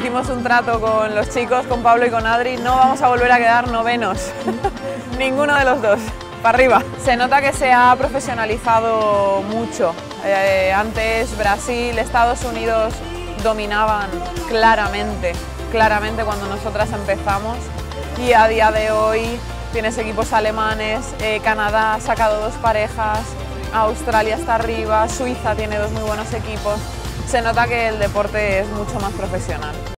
hicimos un trato con los chicos, con Pablo y con Adri, no vamos a volver a quedar novenos, ninguno de los dos, para arriba. Se nota que se ha profesionalizado mucho. Antes Brasil, Estados Unidos dominaban claramente cuando nosotras empezamos, y a día de hoy tienes equipos alemanes, Canadá ha sacado 2 parejas, Australia está arriba, Suiza tiene 2 muy buenos equipos. Se nota que el deporte es mucho más profesional.